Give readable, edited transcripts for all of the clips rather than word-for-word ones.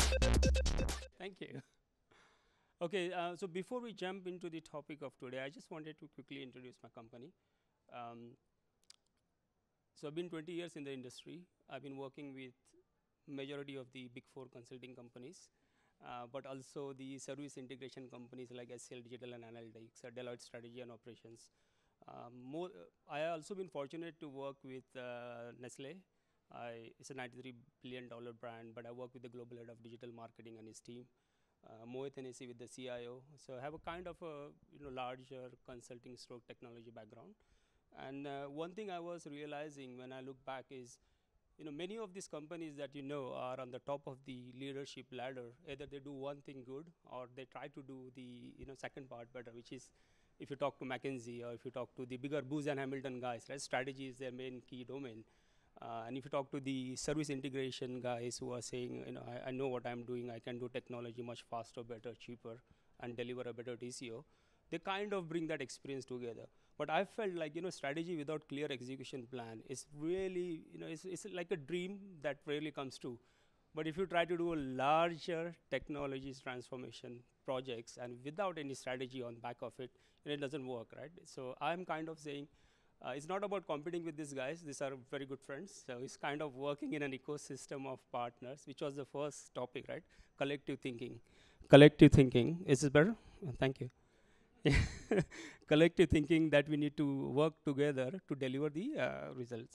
Thank you. Okay, so before we jump into the topic of today, I just wanted to quickly introduce my company. Um, so I've been 20 years in the industry. I've been working with majority of the big four consulting companies, but also the service integration companies like HCL Digital and Analytics, Deloitte Strategy and Operations. I also been fortunate to work with Nestle. It's a $93 billion brand, but I work with the global head of digital marketing and his team. Moet Hennessy with the CIO. So I have a kind of a larger consulting stroke technology background. And one thing I was realizing when I look back is, many of these companies that are on the top of the leadership ladder. Either they do one thing good, or they try to do the second part better, which is if you talk to McKinsey or if you talk to the bigger Booz and Hamilton guys, right? Strategy is their main key domain. And if you talk to the service integration guys who are saying, I know what I'm doing, I can do technology much faster, better, cheaper, and deliver a better TCO, they kind of bring that experience together. But I felt like, strategy without clear execution plan is really, it's like a dream that rarely comes true. But if you try to do a larger technologies transformation projects and without any strategy on back of it, it doesn't work, right? So I'm kind of saying, it's not about competing with these guys. These are very good friends. So it's kind of working in an ecosystem of partners, which was the first topic, right? Collective thinking. Collective thinking. Is this better? Thank you. Collective thinking that we need to work together to deliver the results.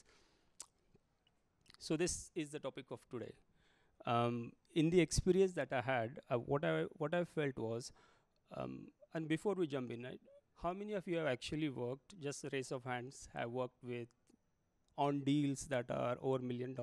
So this is the topic of today. In the experience that I had, what I felt was, and before we jump in, right, how many of you have actually worked, just a raise of hands, have worked with on deals that are over $1 million?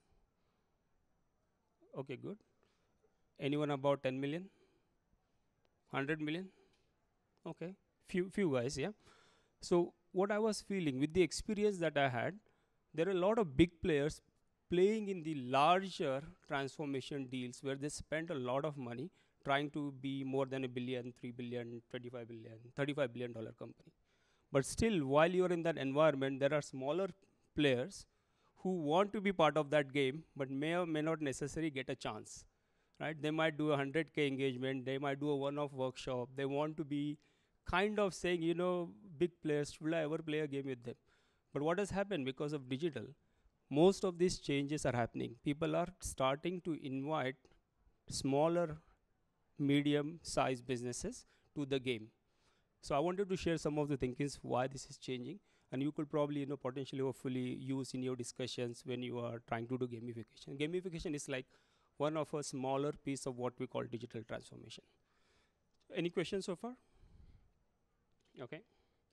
Okay, good. Anyone about 10 million? 100 million? Okay, few guys, yeah. So what I was feeling with the experience that I had, there are a lot of big players playing in the larger transformation deals where they spend a lot of money trying to be more than $1 billion, $3 billion, 25 billion, $35 billion company. But still, while you're in that environment, there are smaller players who want to be part of that game, but may or may not necessarily get a chance, right? They might do a 100K engagement, they might do a one-off workshop, they want to be kind of saying, big players, will I ever play a game with them? But what has happened because of digital? Most of these changes are happening. People are starting to invite smaller, medium-sized businesses to the game. So I wanted to share some of the thinkings why this is changing, and you could probably, potentially, hopefully, use in your discussions when you are trying to do gamification. Gamification is like one of a smaller piece of what we call digital transformation. Any questions so far? Okay.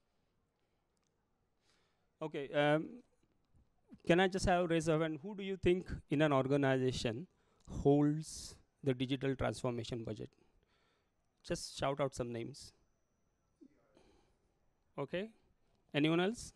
Okay. Can I just have raise of hand? Who do you think in an organization holds the digital transformation budget? Just shout out some names. Okay. Anyone else?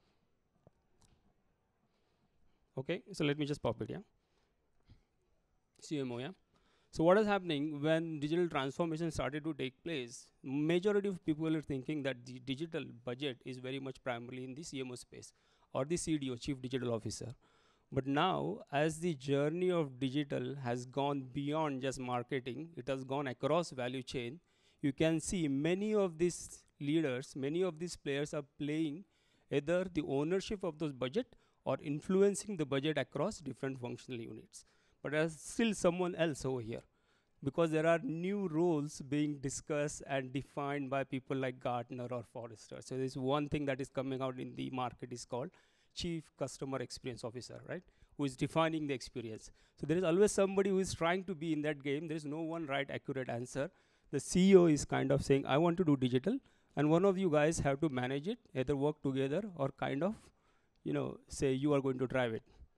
Okay. So let me just pop it, yeah. CMO, yeah. So what is happening when digital transformation started to take place? Majority of people are thinking that the digital budget is very much primarily in the CMO space or the CDO, Chief Digital Officer. But now, as the journey of digital has gone beyond just marketing, it has gone across value chain. You can see many of these leaders, many of these players are playing either the ownership of those budget or influencing the budget across different functional units. But there's still someone else over here, because there are new roles being discussed and defined by people like Gartner or Forrester. So there's one thing that is coming out in the market is called Chief Customer Experience Officer, right? Who is defining the experience. So there is always somebody who is trying to be in that game. There is no one right, accurate answer. The CEO is kind of saying, I want to do digital, and one of you guys have to manage it, either work together or kind of, say you are going to drive it.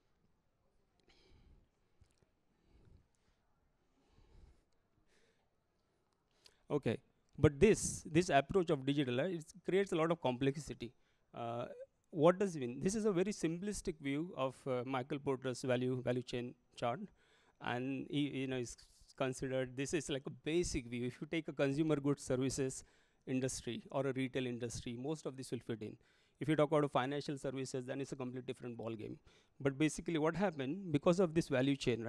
Okay, but this approach of digital, it creates a lot of complexity. What does it mean? This is a very simplistic view of Michael Porter's value chain chart, and he, is considered, this is like a basic view. If you take a consumer goods services industry or a retail industry, most of this will fit in. If you talk about financial services, then it's a completely different ball game. But basically, what happened because of this value chain, right?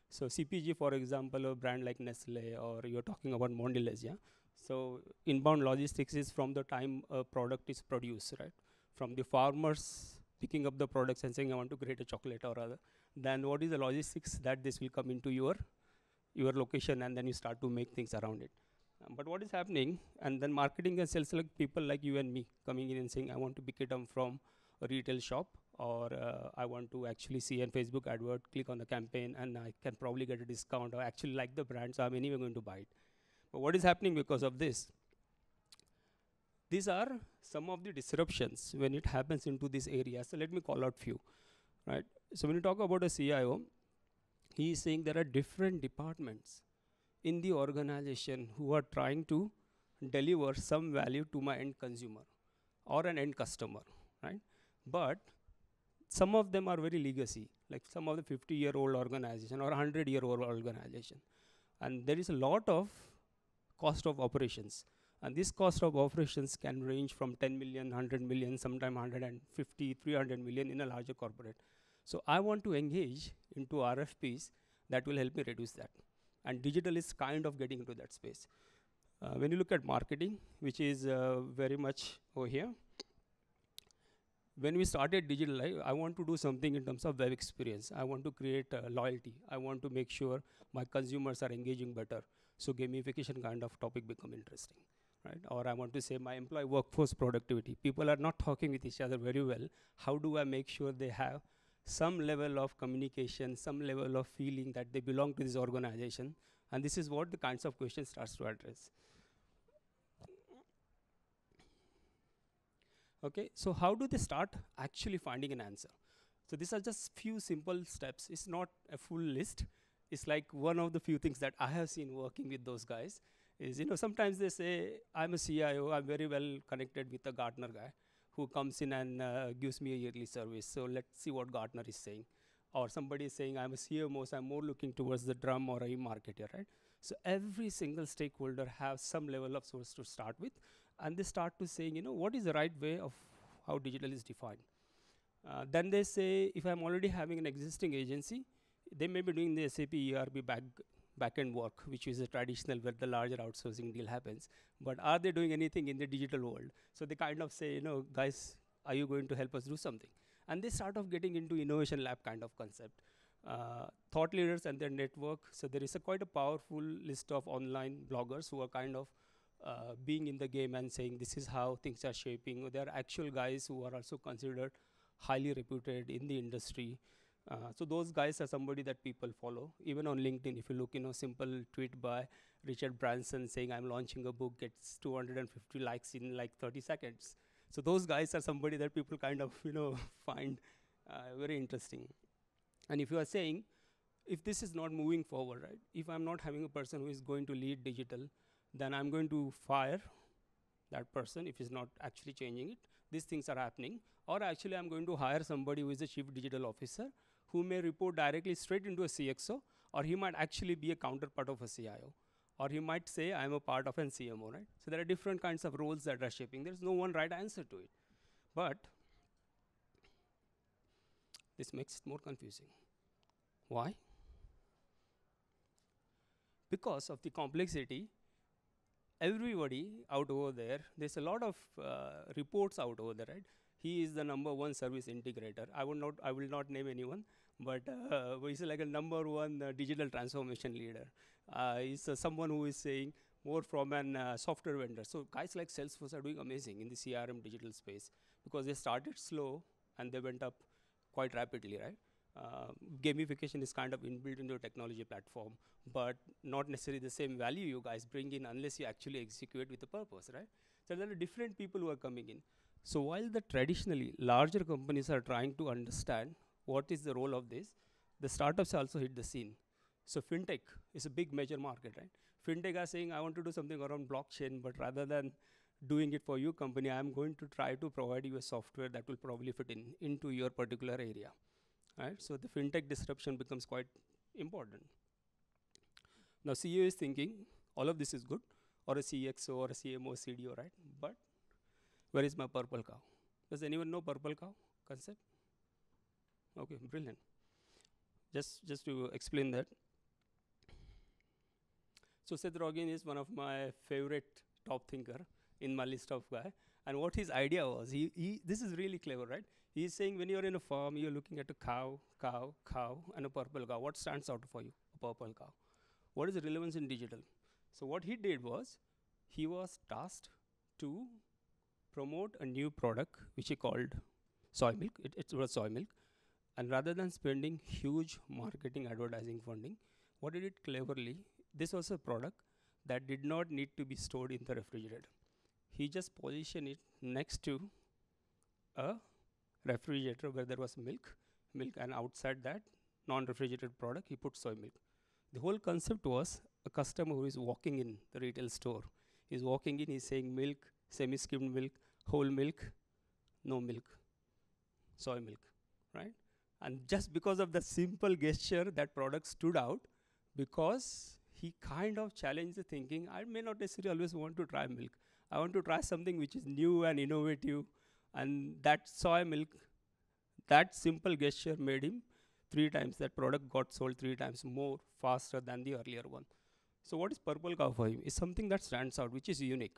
So CPG, for example, a brand like Nestle, or you're talking about Mondelez, yeah? So inbound logistics is from the time a product is produced, right? From the farmers picking up the products and saying, I want to create a chocolate or other. Then what is the logistics that this will come into your location, and then you start to make things around it. But what is happening, and then marketing and sales, like people like you and me coming in and saying, I want to pick it up from a retail shop, or I want to actually see a Facebook advert, click on the campaign, and I can probably get a discount, or actually like the brand, so I'm anyway going to buy it. But what is happening because of this? These are some of the disruptions when it happens into this area. So let me call out few, right? So when you talk about a CIO, he is saying there are different departments in the organization who are trying to deliver some value to my end consumer or an end customer, right? But some of them are very legacy, like some of the 50-year-old organization or 100-year-old organization. And there is a lot of cost of operations. And this cost of operations can range from 10 million, 100 million, sometime 150, 300 million in a larger corporate. So I want to engage into RFPs that will help me reduce that. And digital is kind of getting into that space. When you look at marketing, which is very much over here, when we started digital, I want to do something in terms of web experience. I want to create loyalty. I want to make sure my consumers are engaging better. So gamification kind of topic become interesting, right? Or I want to say my employee workforce productivity. People are not talking with each other very well. How do I make sure they have some level of communication, some level of feeling that they belong to this organization? And this is what the kinds of questions starts to address. Okay, so how do they start actually finding an answer? So these are just few simple steps. It's not a full list. It's like one of the few things that I have seen working with those guys is, sometimes they say, I'm a CIO, I'm very well connected with a Gartner guy who comes in and gives me a yearly service. So let's see what Gartner is saying. Or somebody is saying, I'm a CMO, so I'm more looking towards the drum or a marketer, right? So every single stakeholder has some level of source to start with. And they start to saying, what is the right way of how digital is defined? Then they say, if I'm already having an existing agency, they may be doing the SAP ERP back-end work, which is a traditional where the larger outsourcing deal happens. But are they doing anything in the digital world? So they kind of say, guys, are you going to help us do something? And they start off getting into innovation lab kind of concept. Thought leaders and their network. So there is quite a powerful list of online bloggers who are kind of being in the game and saying this is how things are shaping. There are actual guys who are also considered highly reputed in the industry. So those guys are somebody that people follow. Even on LinkedIn, if you look, simple tweet by Richard Branson saying I'm launching a book, gets 250 likes in like 30 seconds. So those guys are somebody that people kind of, find very interesting. And if you are saying, if this is not moving forward, right? If I'm not having a person who is going to lead digital, then I'm going to fire that person if he's not actually changing it. These things are happening. Or actually, I'm going to hire somebody who is a chief digital officer who may report directly straight into a CXO, or he might actually be a counterpart of a CIO. Or he might say, I'm a part of an CMO, right? So there are different kinds of roles that are shaping. There's no one right answer to it. But this makes it more confusing. Why? Because of the complexity, everybody out over there, there's a lot of reports out over there, right? He is the #1 service integrator. I will not name anyone, but he's like a #1 digital transformation leader. He's someone who is saying more from an software vendor. So guys like Salesforce are doing amazing in the CRM digital space because they started slow and they went up quite rapidly, right? Gamification is kind of inbuilt into a technology platform, but not necessarily the same value you guys bring in unless you actually execute with a purpose, right? So there are different people who are coming in. So while the traditionally larger companies are trying to understand what is the role of this, the startups also hit the scene. So fintech is a big major market, right? Fintech are saying, I want to do something around blockchain, but rather than doing it for your company, I'm going to try to provide you a software that will probably fit into your particular area. Right? So the fintech disruption becomes quite important. Now CEO is thinking, all of this is good, or a CXO or a CMO, CDO, right? But where is my purple cow? Does anyone know purple cow concept? Okay, brilliant. Just to explain that, So Seth Rogen is one of my favorite top thinker in my list of guy. And what his idea was, this is really clever, right? He's saying when you're in a farm, you're looking at a cow, cow, cow, and a purple cow. What stands out for you? A purple cow. What is the relevance in digital? So what he did was, he was tasked to promote a new product which he called soy milk. It was soy milk. And rather than spending huge marketing advertising funding, what he did cleverly, this was a product that did not need to be stored in the refrigerator. He just positioned it next to a refrigerator where there was milk, and outside that non-refrigerated product, he put soy milk. The whole concept was a customer who is walking in the retail store. He's walking in, he's saying milk, semi-skimmed milk, whole milk, no milk, soy milk, right? And just because of the simple gesture, that product stood out because he kind of challenged the thinking. I may not necessarily always want to try milk. I want to try something which is new and innovative. And that soy milk, that simple gesture made him 3 times. That product got sold 3 times more faster than the earlier one. So what is purple cow for him? It's something that stands out, which is unique.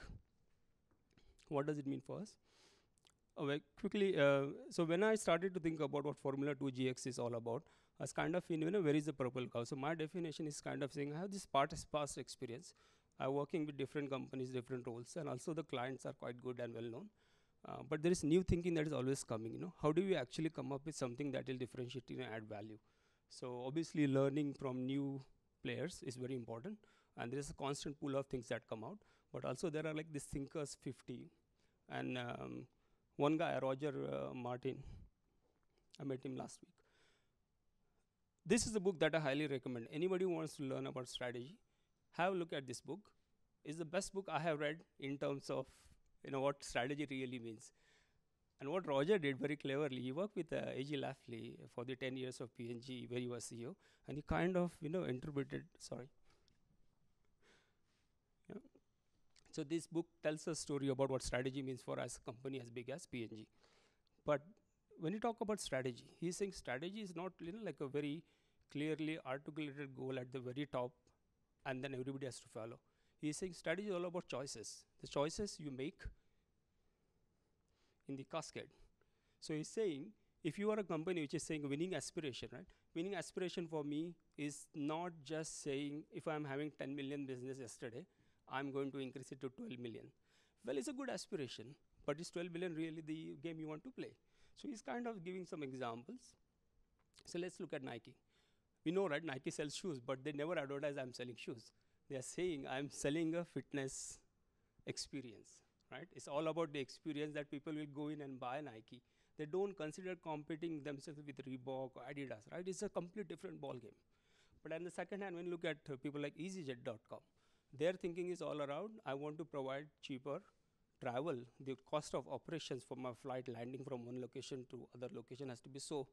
What does it mean for us? Quickly, so when I started to think about what Formula 2 GX is all about, I was kind of in, where is the purple cow? So my definition is kind of saying, I have this past experience. I'm working with different companies, different roles, and also the clients are quite good and well known. But there is new thinking that is always coming, How do we actually come up with something that will differentiate and add value? So obviously learning from new players is very important, and there is a constant pool of things that come out. But also there are like this thinkers 50, and one guy, Roger Martin, I met him last week. This is a book that I highly recommend. Anybody who wants to learn about strategy, have a look at this book. It's the best book I have read in terms of what strategy really means. And what Roger did very cleverly, he worked with A.G. Lafley for the 10 years of P&G where he was CEO, and he kind of interpreted, So this book tells a story about what strategy means for us, a company as big as P&G. But when you talk about strategy, he's saying strategy is not like a very clearly articulated goal at the very top and then everybody has to follow. He's saying strategy is all about choices. The choices you make in the cascade. So he's saying, if you are a company which is saying winning aspiration, right? Winning aspiration for me is not just saying, if I'm having 10 million business yesterday, I'm going to increase it to 12 million. Well, it's a good aspiration, but is 12 million really the game you want to play? So he's kind of giving some examples. So let's look at Nike. We know, right, Nike sells shoes, but they never advertise I'm selling shoes. They are saying I'm selling a fitness experience, right? It's all about the experience that people will go in and buy Nike. They don't consider competing themselves with Reebok or Adidas, right? It's a complete different ball game. But on the second hand, when you look at people like EasyJet.com, their thinking is all around, I want to provide cheaper travel. The cost of operations for my flight landing from one location to other location has to be so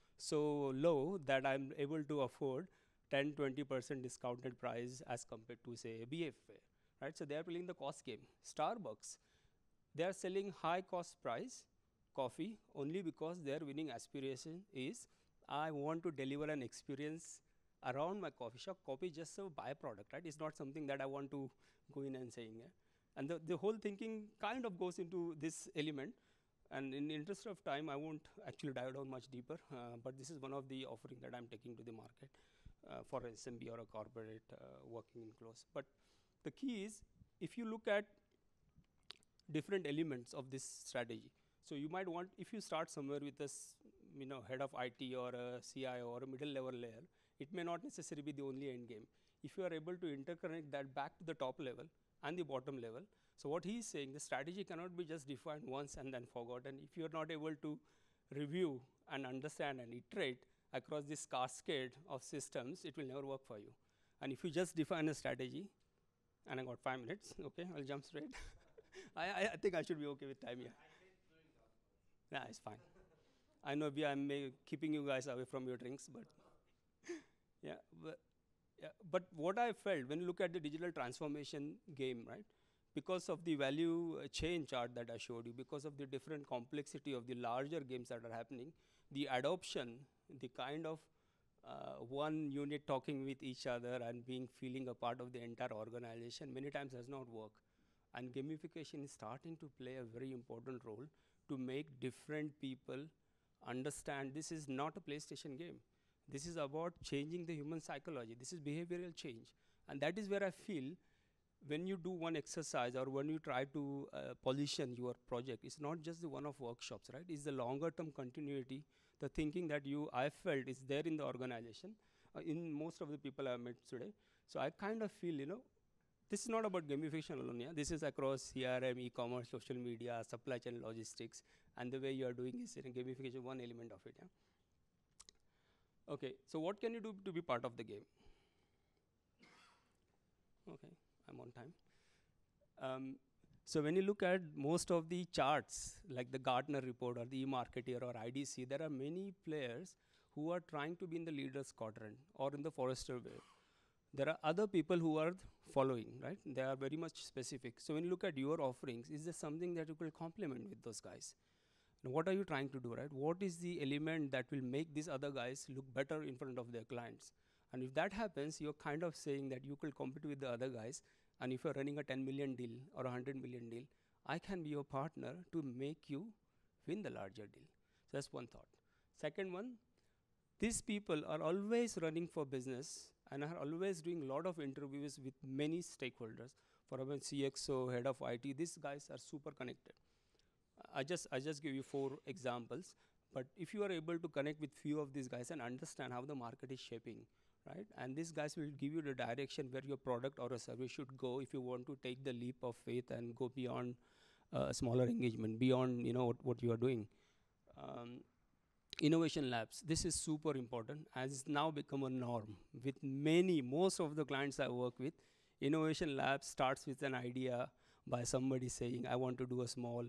low that I'm able to afford 10-20% discounted price as compared to say a BA fare, right? So they are playing the cost game. Starbucks, they are selling high cost price coffee only because their winning aspiration is I want to deliver an experience around my coffee shop. Coffee is just a byproduct, right? It's not something that I want to go in and saying. And the whole thinking kind of goes into this element. And in the interest of time, I won't actually dive down much deeper, but this is one of the offering that I'm taking to the market for an SMB or a corporate working in close. But the key is, if you look at different elements of this strategy, so you might want, if you start somewhere with a head of IT or a CIO or a middle level layer, it may not necessarily be the only end game. If you are able to interconnect that back to the top level and the bottom level, so what he is saying, the strategy cannot be just defined once and then forgotten. If you are not able to review and understand and iterate across this cascade of systems, it will never work for you. And if you just define a strategy, and I got 5 minutes, okay, I'll jump straight. I think I should be okay with time, yeah. Yeah, it's fine. I know I'm keeping you guys away from your drinks, but yeah. But what I felt when you look at the digital transformation game, right? Because of the value chain chart that I showed you, because of the different complexity of the larger games that are happening, the adoption, the kind of one unit talking with each other and feeling a part of the entire organization many times does not work. And gamification is starting to play a very important role to make different people understand this is not a PlayStation game. This is about changing the human psychology. This is behavioral change. And that is where I feel when you do one exercise or when you try to position your project, it's not just the one-off workshops, right? It's the longer-term continuity, the thinking that I felt is there in the organization, in most of the people I've met today. So I kind of feel, this is not about gamification alone, yeah? This is across CRM, e-commerce, social media, supply chain logistics, and the way you are doing is gamification, one element of it, yeah? Okay, so what can you do to be part of the game? Okay, I'm on time. So when you look at most of the charts, like the Gartner report or the e-marketer or IDC, there are many players who are trying to be in the leader's quadrant or in the Forrester wave. There are other people who are following, right? They are very much specific. So when you look at your offerings, is there something that you will complement with those guys? Now, what are you trying to do, right? What is the element that will make these other guys look better in front of their clients? And if that happens, you're kind of saying that you could compete with the other guys. And if you're running a 10 million deal or a 100 million deal, I can be your partner to make you win the larger deal. So that's one thought. Second one, these people are always running for business and are always doing a lot of interviews with many stakeholders. For example, CXO, head of IT, these guys are super connected. I just give you 4 examples. But if you are able to connect with few of these guys and understand how the market is shaping, right? And these guys will give you the direction where your product or a service should go if you want to take the leap of faith and go beyond smaller engagement, beyond what you are doing. Innovation labs, this is super important as it's now become a norm. With most of the clients I work with, innovation lab starts with an idea by somebody saying, I want to do a small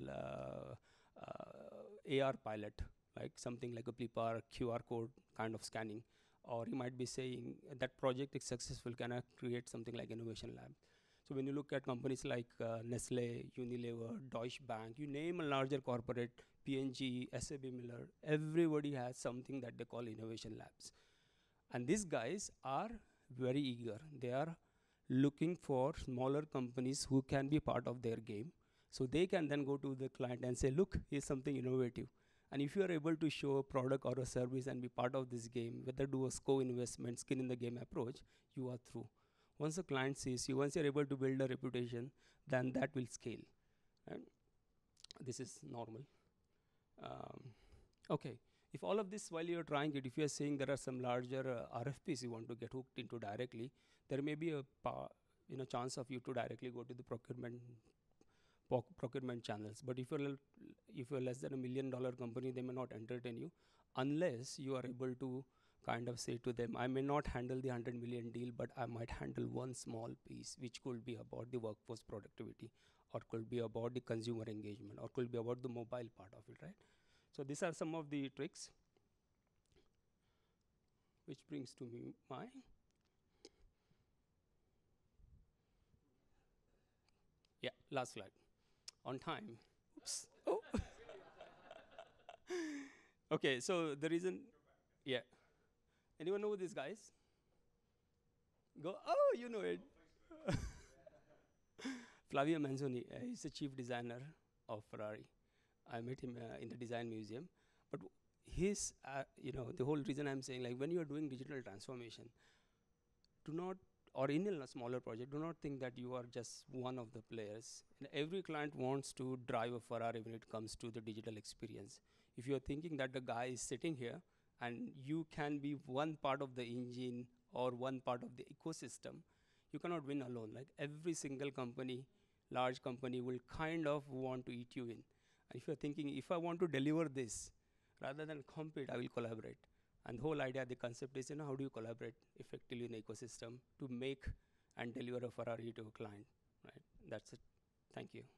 AR pilot, like something like a Plipar QR code kind of scanning. Or you might be saying that project is successful, can I create something like innovation lab? So when you look at companies like Nestle, Unilever, Deutsche Bank, you name a larger corporate, P&G, SABMiller, everybody has something that they call innovation labs. And these guys are very eager. They are looking for smaller companies who can be part of their game. So they can then go to the client and say, look, here's something innovative. And if you are able to show a product or a service and be part of this game, whether do a co-investment, skin in the game approach, you are through. Once the client sees you, once you're able to build a reputation, then that will scale. And this is normal. Okay, if all of this while you're trying it, if you're saying there are some larger RFPs you want to get hooked into directly, there may be a chance of you to directly go to the procurement channels. But if you're less than $1 million company, they may not entertain you unless you are able to kind of say to them, I may not handle the 100 million deal, but I might handle one small piece, which could be about the workforce productivity, or could be about the consumer engagement, or could be about the mobile part of it, right? So these are some of the tricks, which brings to me my last slide. On time. Oops. Oh. Okay, so the reason, anyone know these guys? Go, oh, you know it. Flavio Manzoni, he's the chief designer of Ferrari. I met him in the design museum. But his, the whole reason I'm saying, like when you are doing digital transformation, do not, or in a smaller project, do not think that you are just one of the players. And every client wants to drive a Ferrari when it comes to the digital experience. If you're thinking that the guy is sitting here and you can be one part of the engine or one part of the ecosystem, you cannot win alone. Like every single company, large company will kind of want to eat you in. And if you're thinking, if I want to deliver this, rather than compete, I will collaborate. And the whole idea, the concept is, how do you collaborate effectively in the ecosystem to make and deliver a Ferrari to a client, right? That's it. Thank you.